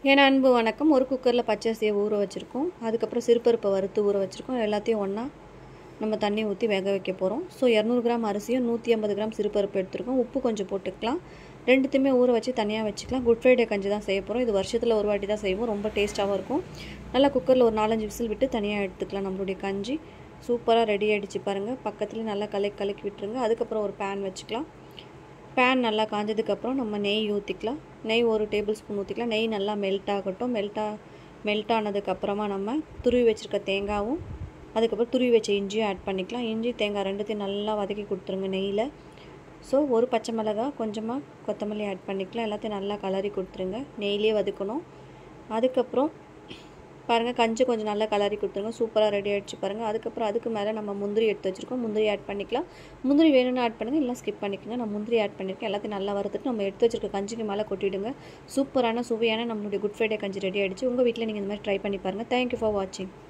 ஏன்னா அன்பு வணக்கம். ஒரு குக்கரில் பச்சரிசியை ஊற வச்சுருக்கோம். அதுக்கப்புறம் சிறுபருப்பை வறுத்து ஊற வச்சுருக்கோம். எல்லாத்தையும் ஒன்றா நம்ம தண்ணி ஊற்றி வேக வைக்க போகிறோம். ஸோ 200 கிராம் அரிசியும் 150 கிராம் சிறுபருப்பு எடுத்துருக்கோம். உப்பு கொஞ்சம் போட்டுக்கலாம். ரெண்டுத்தையுமே ஊற வச்சு தனியாக வச்சுக்கலாம். குட் ஃப்ரைடே கஞ்சி தான் செய்ய போகிறோம். இது வருஷத்தில் ஒரு வாட்டி தான் செய்வோம். ரொம்ப டேஸ்ட்டாகவும் இருக்கும். நல்லா குக்கரில் ஒரு 4-5 விசில் விட்டு தனியாக எடுத்துக்கலாம். நம்மளுடைய கஞ்சி சூப்பராக ரெடி ஆகிடுச்சு பாருங்கள். பக்கத்துலேயும் நல்லா கலக்கி விட்டுருங்க. அதுக்கப்புறம் ஒரு பேன் வச்சுக்கலாம். பேன் நல்லா காஞ்சதுக்கப்புறம் நம்ம நெய் ஊற்றிக்கலாம். நெய் 1 டேபிள் ஸ்பூன் ஊற்றிக்கலாம். நெய் நல்லா மெல்ட் ஆகட்டும். மெல்ட் ஆனதுக்கப்புறமா நம்ம துருவி வச்சுருக்க தேங்காயும் அதுக்கப்புறம் துருவி வச்ச இஞ்சியும் ஆட் பண்ணிக்கலாம். இஞ்சி தேங்காய் ரெண்டுத்தையும் நல்லா வதக்கி கொடுத்துருங்க நெய்யில். ஸோ ஒரு பச்சை மிளகாய் கொஞ்சமாக கொத்தமல்லி ஆட் பண்ணிக்கலாம். எல்லாத்தையும் நல்லா கலரி கொடுத்துருங்க. நெய்லேயே வதக்கணும். அதுக்கப்புறம் பாருங்கள், கஞ்சி கொஞ்சம் நல்லா கலரி கொடுத்துருங்க. சூப்பராக ரெடி ஆகிடுச்சு பாருங்கள். அதுக்கப்புறம் அதுக்கு மேலே நம்ம முந்திரி எடுத்து வச்சுருக்கோம். முந்திரி ஆட் பண்ணிக்கலாம். முந்திரி வேணும்னு ஆட் பண்ணுங்கள், இல்லை ஸ்கிப் பண்ணிக்கோங்க. நான் முந்திரி ஆட் பண்ணியிருக்கேன். எல்லாத்தையும் நல்லா வறுத்துட்டு நம்ம எடுத்து வச்சுருக்க கஞ்சிக்கு மேலே கொட்டிவிடுங்க. சூப்பரான சுவையான நம்மளுடைய குட் ஃப்ரைடே கஞ்சி ரெடி ஆகிடுச்சு. உங்கள் வீட்டில் நீங்கள் இந்த மாதிரி ட்ரை பண்ணி பாருங்கள். தேங்க்யூ ஃபார் வாட்சிங்.